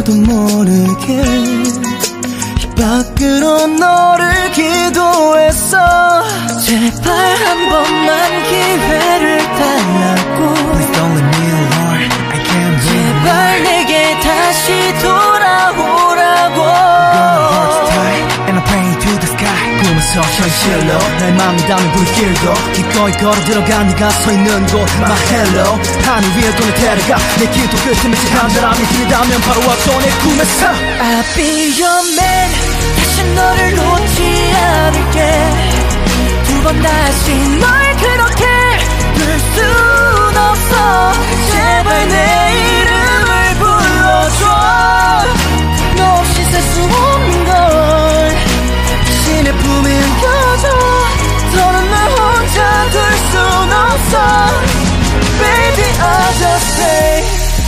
나도 모르게 입 밖으로 너를 기도했어. 제발 한 번만 기회를 달라고. Please don't let me alone, I can't breathe. 제발 내게 다시 돌아오라고. Girl, heart's tight and I pray to the sky. 꿈에서 현실로 날 마음이 닿는 불길도 기꺼이 걸어 들어가 네가 서 있는 곳 My hello. 하늘 위에 돈을 데려가 내 기도 끝에 맺힌 한사람이 들이다면 바로 와줘 내 꿈에서. I'll be your man. 다시 너를 놓지 않을게. 두 번 다시 널 그렇게 불 순 없어. 제발 내 이름을 불러줘. 너 없이 살 수 없는 걸 다시 내 품에 안겨줘. 더는 날 혼자 둘 순 없어. Baby I just say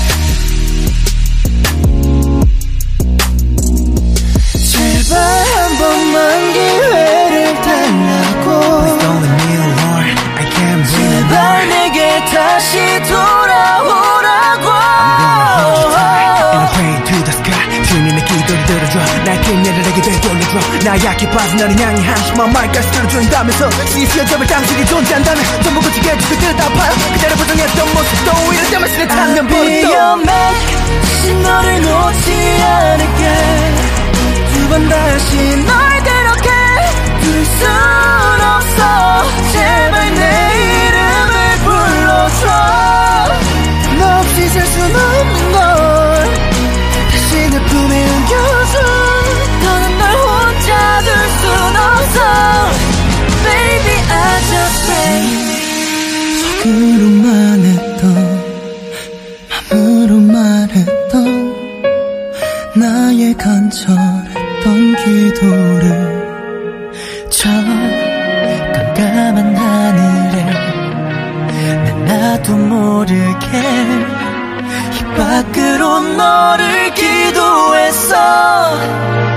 제발 한 번만 기회를 달라고. Please don't let me alone, I can't breathe. 제발 내게 다시 돌아오라고. I'm gonna hold you tight and I pray to the sky. 주인이 내 기도를 들어줘. 날 그녀를 내게 되돌려줘. 나 약해 빠진 너를 향해 한심한 말까지 들어준다면서 시시한 점을 당신이 존재한다면 전부 고치게 해줄 그들 다 아파요. 그대로 부정했던 모습도 이럴 때만 신의 탄면 버릇도. I'll be your man. 다시 너를 놓지 않을게. 두 번 다시 널 그렇게 둘 순 없어. 제발 내 이름을 불러줘. 너 없이 살 순 없는 걸 다시 내 품에 안겨줘. 더는 널 혼자 둘 순 없어. Baby I just pray. 속으로만 했던 맘으로만 했던 나의 간절했던 기도를 저 깜깜한 하늘에 난 나도 모르게 입 밖으로 너를 기도했어.